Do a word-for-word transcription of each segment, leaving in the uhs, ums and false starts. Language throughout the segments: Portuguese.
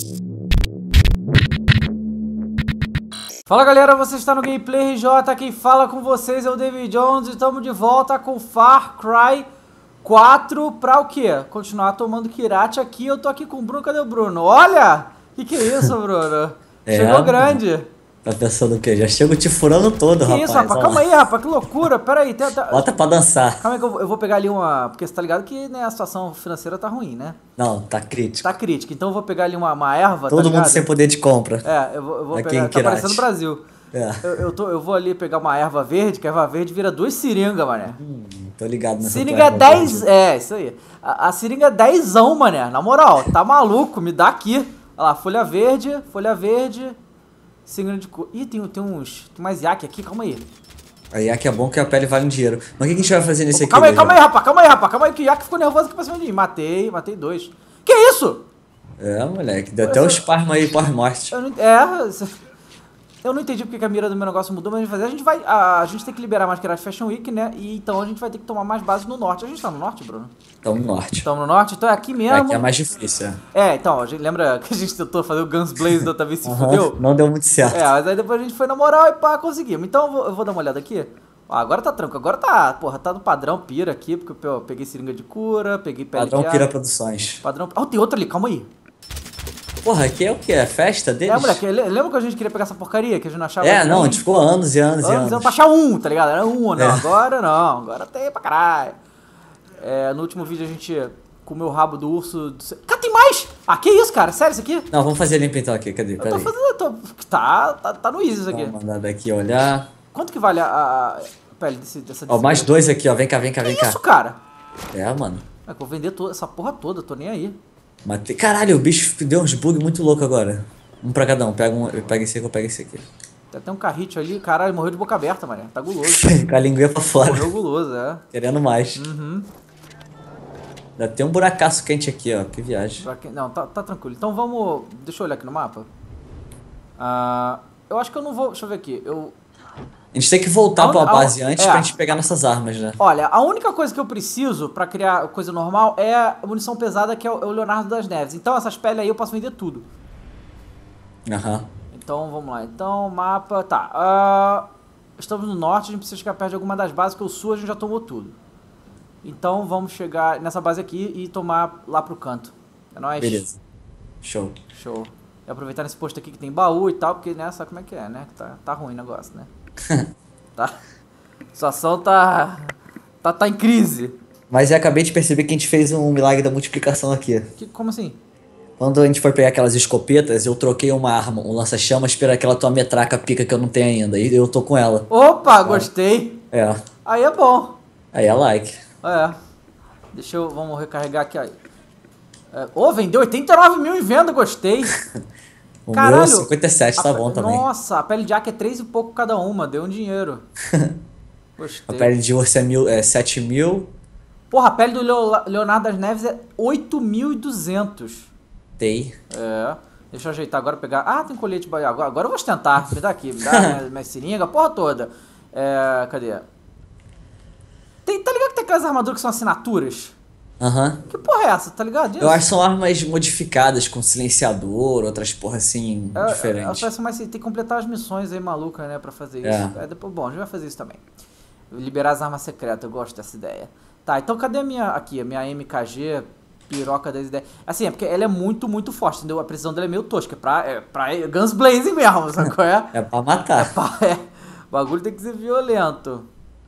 Fala galera, você está no Gameplay R J, quem fala com vocês é o David Jones e estamos de volta com Far Cry quatro pra o quê? Continuar tomando Kirate aqui. Eu tô aqui com o Bruno, cadê o Bruno? Olha! Que que é isso, Bruno? É, Chegou grande. Tá pensando o quê? Já chego te furando todo, que rapaz. Que isso, rapaz? Calma aí, rapaz, que loucura. Pera aí. Tenta... Bota pra dançar. Calma aí que eu vou, eu vou pegar ali uma... Porque você tá ligado que, né, a situação financeira tá ruim, né? Não, tá crítico. Tá crítica. Então eu vou pegar ali uma, uma erva, Todo tá mundo sem poder de compra. É, eu vou, eu vou aqui pegar... Em tá parecendo o Brasil. É. Eu, eu, tô, eu vou ali pegar uma erva verde, que a erva verde vira duas seringas, mané. Hum, tô ligado nessa Seringa dez... É, isso aí. A, a seringa é dezão, mané. Na moral, tá maluco? Me dá aqui. Olha lá, folha verde, folha verde... Seringa de cor. Ih, tem, tem uns... Tem mais iaque aqui, calma aí. A iaque é bom que a pele vale um dinheiro. Mas o que a gente vai fazer nesse Opa, aqui? Calma aí, calma aí, rapaz, calma aí, rapaz. Calma aí, que o iaque ficou nervoso aqui pra cima de mim. Matei, matei dois. Que isso? É, moleque. Deu até o Sparma aí pós-morte. Eu não... É... Eu não entendi porque que a mira do meu negócio mudou, mas a gente vai fazer. A gente vai. A, a gente tem que liberar mais Kirate Fashion Week, né? E então a gente vai ter que tomar mais base no norte. A gente tá no norte, Bruno? Estamos no norte. Estamos no norte? Então é aqui mesmo. Aqui é mais difícil, é. É, então, a gente lembra que a gente tentou fazer o Guns Blaze da outra vez e se Uhum, fudeu? não deu muito certo. É, mas aí depois a gente foi na moral e pá, conseguimos. Então eu vou, eu vou dar uma olhada aqui. Ó, agora tá tranquilo. Agora tá, porra, tá no padrão pira aqui, porque eu peguei seringa de cura, peguei pele Padrão de Pira ar. Produções. Padrão. Oh, tem outro ali, calma aí. Porra, aqui é o quê? É festa deles? É, moleque, lembra que a gente queria pegar essa porcaria que a gente não achava? É, não, a um? gente ficou anos e anos, Anos, e anos. anos pra achar um, tá ligado? Era um, não. É. Agora não, agora tem pra caralho. É, no último vídeo a gente comeu o rabo do urso. Do... Cara, tem mais! Ah, que isso, cara? Sério isso aqui? Não, vamos fazer limpa então aqui, cadê? Eu Pera tô aí. fazendo. Eu tô... Tá, tá, tá no easy isso aqui. Vou mandar daqui olhar. Quanto que vale a, a pele desse, dessa Ó, mais dois aqui, ó. Vem cá, vem cá, Que vem cá. isso, cara? É, mano. É que eu vou vender toda, essa porra toda, tô nem aí. Matei. Caralho, o bicho deu uns bugs muito loucos agora. Um pra cada um. Pega um, pega esse aqui, eu pego esse aqui. Tem até um carrito ali, caralho, morreu de boca aberta, mané. Tá guloso. Com a linguinha pra fora. Morreu guloso, é. Querendo mais. Uhum. Dá até um buracaço quente aqui, ó. Que viagem. Pra quem... Não, tá, tá tranquilo. Então vamos... Deixa eu olhar aqui no mapa. Ah, eu acho que eu não vou... Deixa eu ver aqui. Eu... A gente tem que voltar A un- pra a un- base antes é. pra gente pegar nossas armas, né? Olha, a única coisa que eu preciso pra criar coisa normal é a munição pesada, que é o é o Leonardo das Neves. Então essas peles aí eu posso vender tudo. Aham. Então vamos lá. Então, mapa... Tá. Ah, estamos no norte, a gente precisa chegar perto de alguma das bases, que o sul a gente já tomou tudo. Então vamos chegar nessa base aqui e tomar lá pro canto. É nóis? Beleza. Show. Show. E aproveitar nesse posto aqui que tem baú e tal, porque, né, sabe como é que é, né? Tá, tá ruim o negócio, né? Tá. A situação tá, tá... Tá em crise. Mas eu acabei de perceber que a gente fez um milagre da multiplicação aqui. Que, como assim? Quando a gente for pegar aquelas escopetas, eu troquei uma arma, um lança-chamas, pela aquela tua metraca pica que eu não tenho ainda. E eu tô com ela. Opa, gostei. É. Aí é bom. Aí é like. É. Deixa eu... Vamos recarregar aqui. Ô, é, oh, vendeu oitenta e nove mil em venda, gostei. O Caralho. meu cinquenta e sete, tá A- bom também. Nossa, a pele de Aki é três e pouco cada uma, deu um dinheiro. Gostei. A pele de urso é, mil, é sete mil. Porra, a pele do Leo- Leonardo das Neves é oito mil e duzentos. Tem. É. Deixa eu ajeitar agora, pegar... Ah, tem colete... ba- Agora, agora eu vou ostentar. Me dá aqui, me dá minha, minha seringa, a porra toda. É... Cadê? Tem, tá ligado que tem aquelas armaduras que são assinaturas? Aham. Que porra é essa, tá ligado? Eu acho que são armas modificadas com silenciador, outras porra assim, É, elas diferentes. parecem mais... Tem que completar as missões aí malucas, né, pra fazer isso. É. É, depois, bom, a gente vai fazer isso também. Liberar as armas secretas, eu gosto dessa ideia. Tá, então cadê a minha... Aqui, a minha M K G... Piroca das ideias. Assim, é porque ela é muito, muito forte, entendeu? A precisão dela é meio tosca. É pra, é pra Guns Blazing mesmo, sabe qual é? É pra matar. Pá, é. O bagulho tem que ser violento.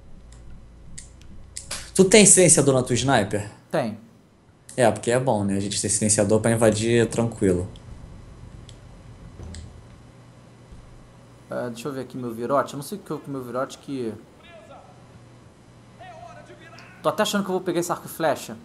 Tu tem silenciador na tua sniper? Tem. É, porque é bom, né? A gente tem silenciador pra invadir tranquilo. Uh, deixa eu ver aqui meu virote. Eu não sei o que é o meu virote que... Tô até achando que eu vou pegar esse arco e flecha.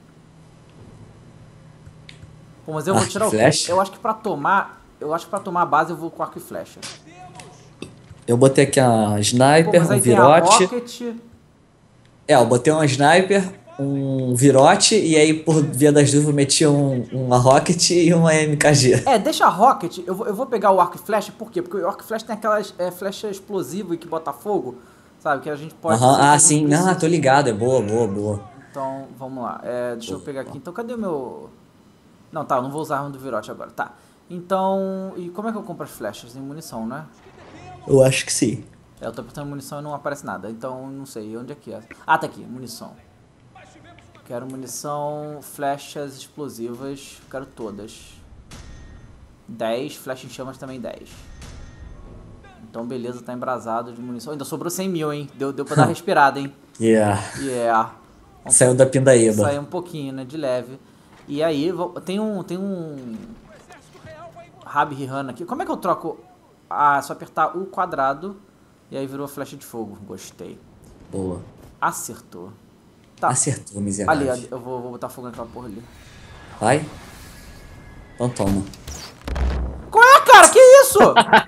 Pô, mas eu vou Arco e tirar o... flecha? Eu acho que pra tomar... Eu acho que pra tomar a base eu vou com arco e flecha. Eu botei aqui a Pô, sniper, mas um aí tem a virote. rocket... É, eu botei uma sniper, um virote, e aí por via das dúvidas eu meti um, uma rocket e uma M K G. É, deixa a rocket, eu vou, eu vou pegar o arco e flecha, por quê? Porque o arco e flecha tem aquelas é, flecha explosiva e que bota fogo, sabe? Que a gente pode... Aham, fazer ah, que sim, não não, precisa. tô ligado, é boa, boa, boa. Então, vamos lá. É, deixa eu pegar aqui. Então, cadê o meu... Não, tá, eu não vou usar a arma do virote agora, tá. Então, e como é que eu compro as flechas? Tem munição, né? Eu acho que sim. É, eu tô apertando munição e não aparece nada. Então, não sei. Onde é que é? Ah, tá aqui. Munição. Quero munição, flechas explosivas. Quero todas. dez. Flecha em chamas também dez. Então, beleza. Tá embrasado de munição. Ainda sobrou cem mil, hein? Deu, deu pra dar respirada, hein? Yeah. Yeah. Vamos Saiu da pindaíba. Saiu um pouquinho, né? De leve. E aí, tem um... Tem um... Rabi Rihanna aqui. Como é que eu troco? Ah, é só apertar o quadrado. E aí virou flecha de fogo. Gostei. Boa. Acertou. Tá. Acertou, miserável. Ali, ali, eu vou, vou botar fogo naquela porra ali. Vai. Então toma. Qual é, cara? Que isso?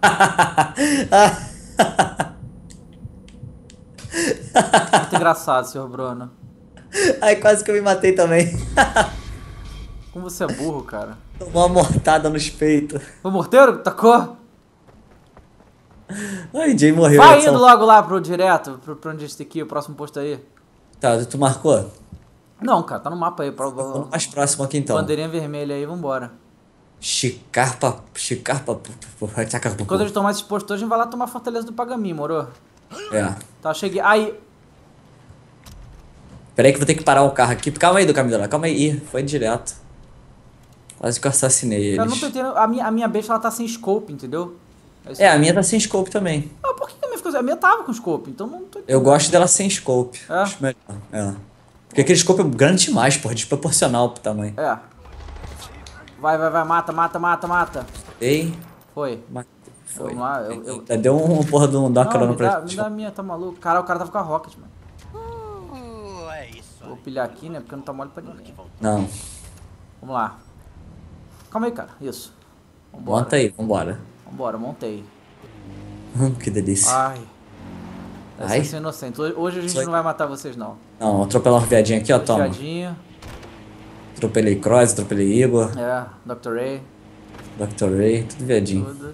Muito engraçado, senhor Bruno. Ai, quase que eu me matei também. Como você é burro, cara. Tomou uma mortada nos peitos. Foi o morteiro que tacou? Ai, Jay morreu. Vai Edson. indo logo lá pro direto, pro, pro onde está aqui, o próximo posto aí. Tá, tu marcou? Não, cara, tá no mapa aí. Pra, Vamos mais próximo aqui então. bandeirinha vermelha aí, vambora. Chicarpa. Chicarpa. Quando a gente tomar esse posto hoje, a gente vai lá tomar a Fortaleza do Pagami, moro? É. Tá, cheguei. Aí. Pera aí que eu vou ter que parar o carro aqui. Calma aí, do Camila. Calma aí. Ih, foi direto. Quase que eu assassinei eles. Cara, eu não tô entendendo. A minha, a minha besta, ela tá sem scope, entendeu? É, a minha tá sem scope também. Ah, por que a minha ficou... A minha tava com scope, então não tô entendendo. Eu gosto dela sem scope. É? Acho melhor. É. Porque aquele scope é grande demais, porra. Desproporcional pro tamanho. É. Vai, vai, vai. Mata, mata, mata, mata. Ei. Foi. Matei. Foi. Vamos lá. Eu, eu... Ainda deu um porra de um dar Não, carona me pra dá, me dá a minha, tá maluco? Cara, o cara tava com a Rocket, mano. Vou pilhar aqui, né? Porque não tá mole pra ninguém. Não. Vamos lá. Calma aí, cara. Isso. Vambora. Monta aí, vambora. Vambora, montei. Hum, que delícia. Ai. Ai. Vocês são inocentes. Hoje, hoje a gente Sou- não vai matar vocês, não. Não, atropelar um viadinho aqui, ó, toma. Piadinho. Atropelei Cross, atropelei Igor, É, doutor Ray. doutor Ray, tudo viadinho. Tudo.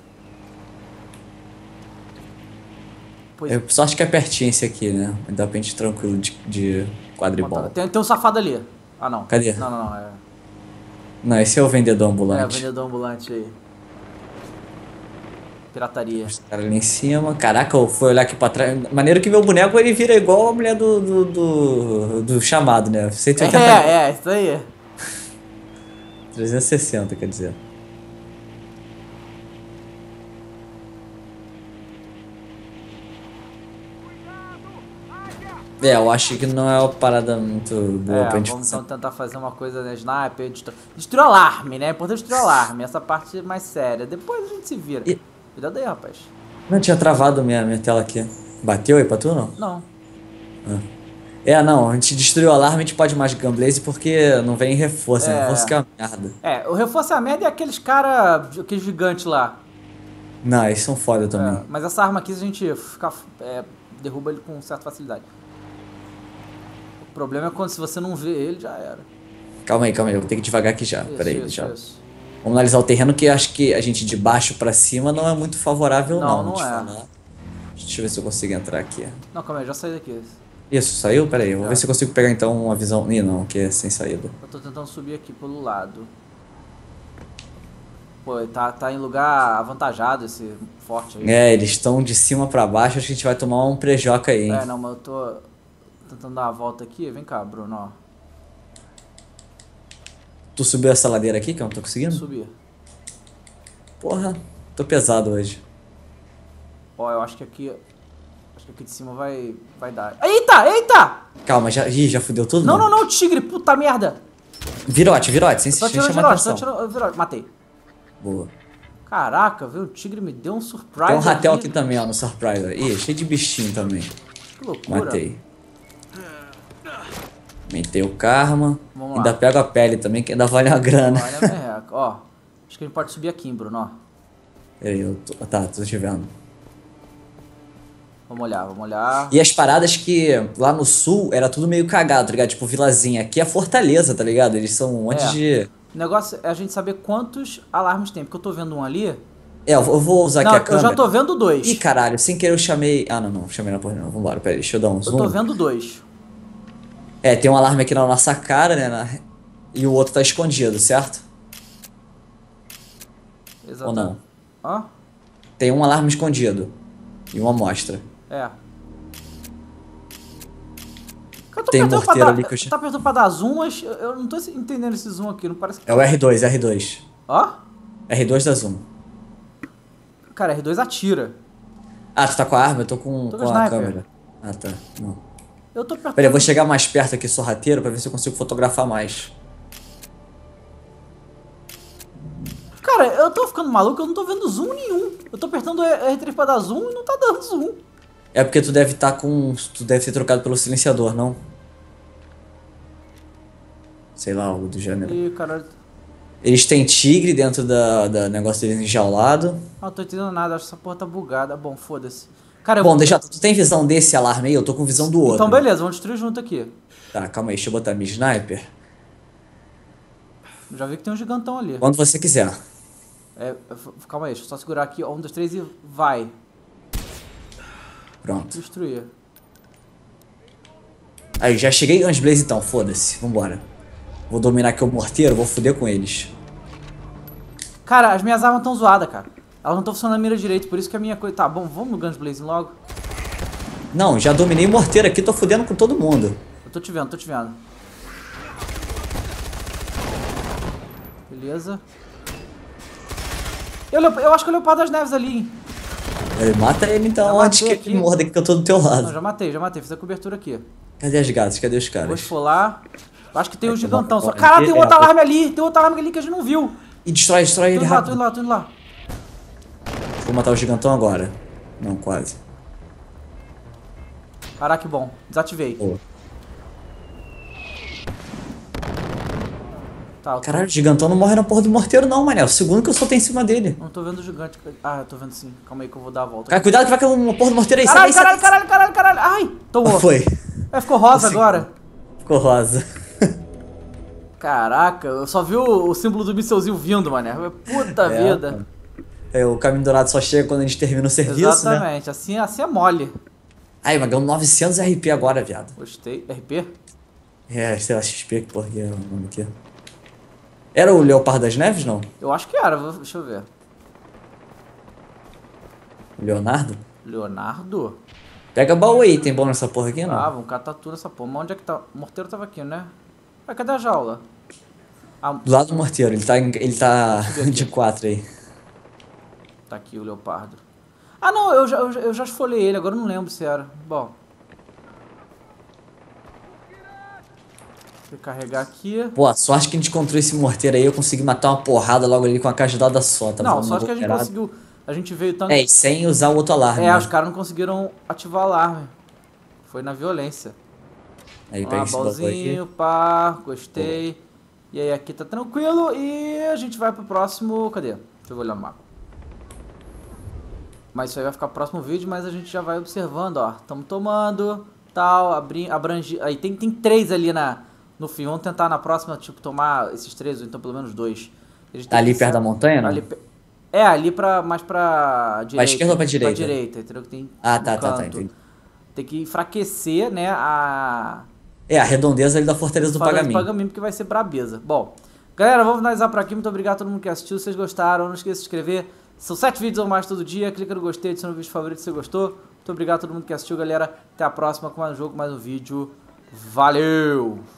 Pois Eu só acho que é pertinho esse aqui, né? Dá pra gente ir tranquilo de, de quadribol. tem, tem um safado ali. Ah, não. Cadê? Não, não, não. É, Não, esse é o vendedor é o ambulante. vendedor ambulante aí. Pirataria. Os caras ali em cima. Caraca, eu fui olhar aqui pra trás. Maneiro que meu boneco ele vira igual a mulher do, do, do, do chamado, né? cento e oitenta É, é, isso aí. trezentos e sessenta, quer dizer. É, eu acho que não é uma parada muito boa É, pra gente vamos fazer. então tentar fazer uma coisa, né? Sniper, destru... destruir o alarme, né? É importante destruir o alarme, essa parte mais séria. Depois a gente se vira. E- Cuidado aí, rapaz. Não, tinha travado minha, minha tela aqui. Bateu aí pra tu, não? Não. É, não, a gente destruiu o alarme, a gente pode mais Gunblaze porque não vem reforço, né? É. Reforço que é uma merda. É, o reforço é a merda e aqueles cara, aqueles gigantes lá. Não, eles são foda É, também. mas essa arma aqui a gente fica, é, derruba ele com certa facilidade. O problema é quando se você não vê ele, já era. Calma aí, calma aí, eu vou ter que ir devagar aqui já. Isso, Pera aí, isso, já. isso. Vamos analisar o terreno que acho que a gente de baixo pra cima não é muito favorável Não, não. não de é. falar. Deixa eu ver se eu consigo entrar aqui. Não, calma aí, eu já saí daqui. Isso, saiu? Pera aí, vou Já. ver se eu consigo pegar então uma visão. Ih, não, que é sem saída. Eu tô tentando subir aqui pelo lado. Pô, tá, tá em lugar avantajado esse forte aí. É, eles estão de cima pra baixo, acho que a gente vai tomar um prejoca aí, hein? É, não, mas eu tô tentando dar a volta aqui. Vem cá, Bruno, ó. Tu subiu essa ladeira aqui que eu não tô conseguindo? Subir. Porra, tô pesado hoje. Ó, eu acho que aqui... Acho que aqui de cima vai, vai dar. Eita, eita! Calma, já, ih, já fudeu tudo? Não, não, não, tigre, puta merda! Virote, virote, sem, Eu tô sem tirando chamar virote, tô atenção. tirando virote. Matei. Boa. Caraca, viu? O tigre me deu um surprise. Tem um ratel aqui também, ó, no Surprise. Ih, cheio de bichinho também. Que loucura. Matei. Metei o karma. Vamos Ainda lá. pego a pele também, que ainda vale a grana. Olha a merreca. Ó, acho que a gente pode subir aqui, Bruno, ó. Peraí, eu tô, tá, tô te vendo. Vamos olhar, vamos olhar. E as paradas que lá no sul era tudo meio cagado, tá ligado? Tipo, vilazinha. Aqui é Fortaleza, tá ligado? Eles são um monte É. de... O negócio é a gente saber quantos alarmes tem, porque eu tô vendo um ali. É, eu vou- eu vou usar Não, aqui a eu câmera. já tô vendo dois. Ih, caralho, sem querer eu chamei... Ah, não, não, chamei na porra não. Vambora, peraí, deixa eu dar um Eu zoom. tô vendo dois. É, tem um alarme aqui na nossa cara, né? na- E o outro tá escondido, certo? Ou não? Hã? Tem um alarme escondido. E uma amostra. É. Eu tô Tem um apertando pra morteiro dar- ali que eu... Tá apertando pra dar zoom, mas eu- eu não tô entendendo esse zoom aqui, não parece que... É o R dois, R dois. Ó? R dois da Zoom. Cara, R dois atira. Ah, tu tá com a arma? Eu tô com, Tô com com a sniper. câmera. Ah, tá. Não. Eu tô apertando... Peraí, eu vou chegar mais perto aqui sorrateiro pra ver se eu consigo fotografar mais. Cara, eu tô ficando maluco, eu não tô vendo zoom nenhum. Eu tô apertando R três pra dar zoom e não tá dando zoom. É porque tu deve estar com... Tu deve ter trocado pelo silenciador, não? Sei lá, algo do gênero. Ih, caralho. Eles têm tigre dentro da, da negócio deles enjaulado. Não tô entendendo nada, acho que essa porra tá bugada. Bom, foda-se. Cara, eu Bom, vou... deixa, tu tem visão desse alarme aí? Eu tô com visão do outro. Então beleza, vamos destruir junto aqui. Tá, calma aí, deixa eu botar minha sniper. Já vi que tem um gigantão ali. Quando você quiser. É, calma aí, deixa eu só segurar aqui. Um, dois, três e vai. Pronto. Destruir. Aí, já cheguei Guns Blaze então, foda-se, vambora. Vou dominar aqui o morteiro, vou foder com eles. Cara, as minhas armas estão zoadas, cara. Elas não estão funcionando na mira direito, por isso que a minha coisa... Tá, bom, vamos no Guns Blazing logo. Não, já dominei o morteiro aqui, tô fodendo com todo mundo. Eu tô te vendo, tô te vendo. Beleza. Eu, eu acho que é o Leopardo das Neves ali, hein? Aí, mata ele então, Já antes que matei ele aqui. morda aqui que eu tô do teu Não, lado. já matei, já matei. Fiz a cobertura aqui. Cadê as gatas? Cadê os Vou caras? esfolar. Eu acho que tem um Vai, gigantão. vai, Só... vai. Caralho, tem É, outro é. alarme ali. Tem outro alarme ali que a gente não viu. E destrói, destrói Tô ele indo lá, tô rápido. indo lá, tô indo lá. Vou matar o gigantão agora. Não, quase. Caraca, que bom. Desativei. Boa. Tá, eu tô... Caralho, o gigantão não morre na porra do morteiro não, mané. É o segundo que eu soltei em cima dele. Não tô vendo o gigante. Ah, eu tô vendo sim. Calma aí que eu vou dar a volta. Cara, cuidado que vai cair uma porra do morteiro aí. Caralho, sai, caralho, sai, caralho, caralho, caralho. Ai, tomou. Foi. É, ficou rosa Consegui. agora. Ficou rosa. Caraca, eu só vi o, o símbolo do mísselzinho vindo, mané. Puta É, vida. É, o caminho dourado só chega quando a gente termina o serviço, né? Exatamente, assim, assim é mole. Aí, mas ganhamos novecentos R P agora, viado. Gostei. R P? É, sei lá, X P, que porra que é o nome aqui. Era o Leopardo das Neves, não? Eu acho que era, vou- deixa eu ver. O Leonardo? Leonardo? Pega baú aí, tem baú nessa porra aqui, não? Ah, vamos catar tudo essa porra. Mas onde é que tá? O morteiro tava aqui, né? Ah, cadê a jaula? Ah, Do lado do morteiro, ele tá, em- ele tá Deixa eu ver de aqui. quatro aí. tá aqui o leopardo. Ah, não, eu já, eu, já- eu já esfolei ele, agora eu não lembro se era. Bom. Deixa eu carregar aqui. Pô, a sorte que a gente encontrou esse morteiro aí, eu consegui matar uma porrada logo ali com a cajadada só, tá Não, bom? só acho que a gente Operado. conseguiu. A gente veio tanto. É, e sem usar o outro alarme. É, né? os caras não conseguiram ativar o alarme. Foi na violência. Aí Vamos pega lá, esse baú balzinho, aqui. pá, gostei. E aí aqui tá tranquilo e a gente vai pro próximo... Cadê? Deixa eu olhar no mapa. Mas isso aí vai ficar pro próximo vídeo, mas a gente já vai observando, ó. Tamo tomando, tal, abri, abrangi... Aí tem, tem três ali na, no fim. Vamos tentar na próxima, tipo, tomar esses três, ou então pelo menos dois. A gente tem Ali que- perto da montanha, não? Ali pe- É, ali pra, mais pra direita. Pra esquerda ou pra direita? Pra direita, entendeu? Que tem Ah, no tá, tá, tá, canto. entendi. Tem que enfraquecer, né, a... É, a redondeza ali da Fortaleza do Fazendo Pagamento. pagamento, porque vai ser brabeza. Bom, galera, vamos finalizar por aqui. Muito obrigado a todo mundo que assistiu. Se vocês gostaram, não esqueça de se inscrever. São sete vídeos ou mais todo dia. Clica no gostei, adiciona o vídeo favorito se você gostou. Muito obrigado a todo mundo que assistiu, galera. Até a próxima com mais um jogo, mais um vídeo. Valeu!